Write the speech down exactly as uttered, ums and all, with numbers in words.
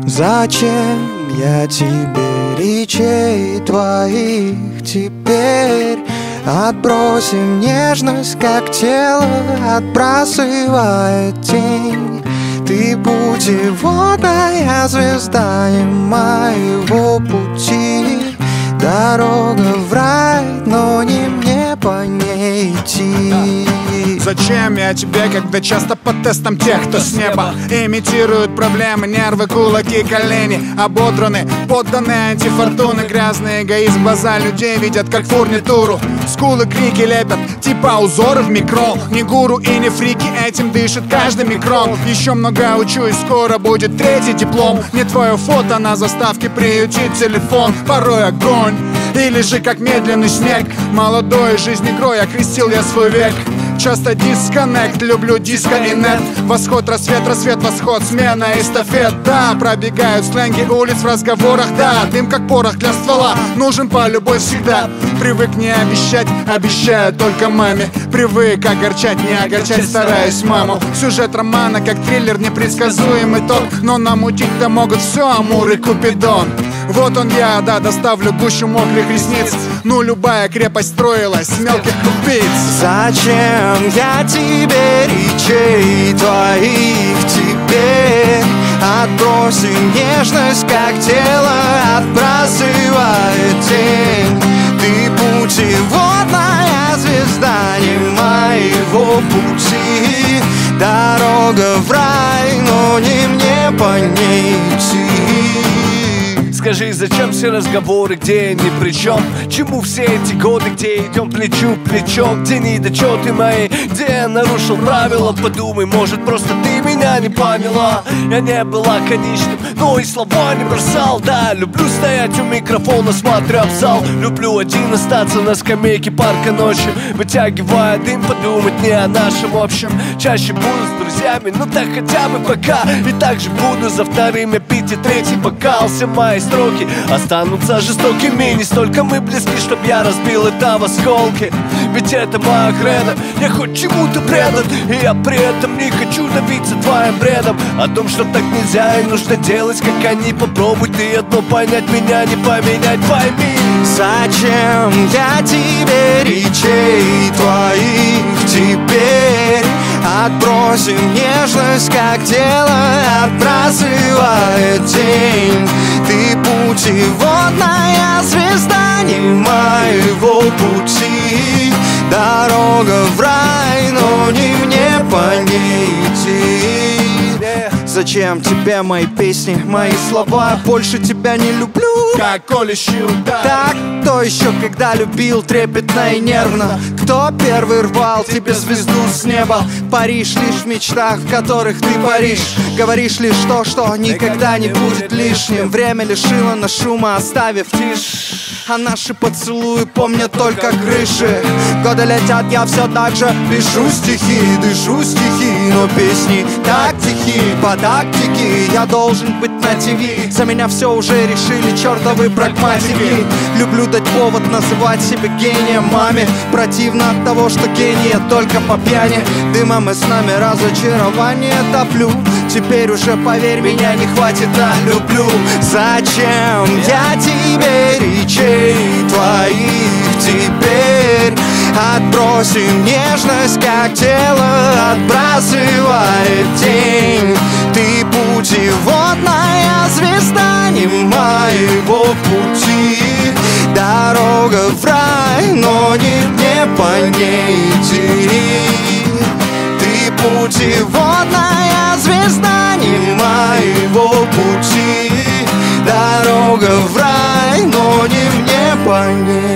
Зачем я тебе речей твоих теперь? Отбросим нежность, как тело отбрасывает тень. Ты путеводная звезда не моего пути. Дорога в рай, но не мне по ней идти. Зачем я тебе, когда часто по тестам тех, кто с неба имитируют проблемы, нервы, кулаки, колени ободраны, подданные антифортуны. Грязный эгоизм, глаза людей видят как фурнитуру. Скулы, крики лепят, типа узоры в микро. Не гуру и не фрики, этим дышит каждый микрон. Еще много учусь, скоро будет третий диплом. Не твое фото на заставке приютит телефон. Порой огонь, или же как медленный снег. Молодой жизнь игрой окрестил я свой век. Часто дисконнект, люблю диско и нет. Восход, рассвет, рассвет, восход, смена эстафет. Да, пробегают сленги улиц в разговорах. Да, дым как порох для ствола, нужен по любой всегда. Привык не обещать, обещаю только маме. Привык огорчать, не огорчать, стараюсь маму. Сюжет романа как триллер, непредсказуемый тот. Но намутить-то могут все Амур и Купидон. Вот он я, да, доставлю гущу мокрых ресниц. Ну, любая крепость строилась с мелких крупиц. Зачем я тебе речей твоих теперь? Отбросим нежность, как тело отбрасывает тень. Ты путеводная звезда не моего пути. Дорога в рай, но не мне по ней идти. Скажи, зачем все разговоры, где я ни при чем? Чему все эти годы, где идем плечу к плечу? Где недочеты мои, где я нарушил правила? Подумай, может, просто ты меня не поняла. Я не была конечным, но и слова не бросал. Да, люблю стоять у микрофона, смотря в зал. Люблю один остаться на скамейке парка ночью, вытягивая дым, подумать не о нашем общем. Чаще буду с друзьями, ну так хотя бы пока. И также буду за вторым пить и третий бокал. Все мои строки останутся жестокими. Не столько мы близки, чтоб я разбил это в осколки. Ведь это моя кредо, я хоть чему-то предан. И я при этом не хочу добиться твоим бредом о том, что так нельзя и нужно делать, как они. Попробуй ты одно понять, меня не поменять, пойми. Зачем я тебе речей твоих теперь? Отбросим нежность, как тело отбрасывает тень. Ты путеводная звезда не моего пути. Дорога в рай, но не мне по ней идти. Зачем тебе мои песни, мои слова? Больше тебя не люблю, как колющий удар. Так, кто еще когда любил трепетно и нервно? Кто первый рвал тебе звезду с неба? Паришь лишь в мечтах, в которых ты паришь. Говоришь лишь то, что никогда не будет лишним. Время лишило нас шума, оставив тишь. А наши поцелуи помнят только крыши. Годы летят, я все так же пишу стихи, дышу стихи, но песни так тихи. По тактике я должен быть на ТВ. За меня все уже решили чертовы прагматики. Люблю дать повод называть себя гением маме. Противно от того, что гений только по пьяни. Дымом и с нами разочарование топлю. Теперь уже, поверь, меня не хватит, а люблю. Зачем я тебе речей твоих теперь? Отбросим нежность, как тело отбрасывает тень. Ты путеводная звезда не моего пути. Дорога в рай, но не мне по ней идти. Ты путеводная звезда не моего пути. Дорога в рай, но не мне по ней.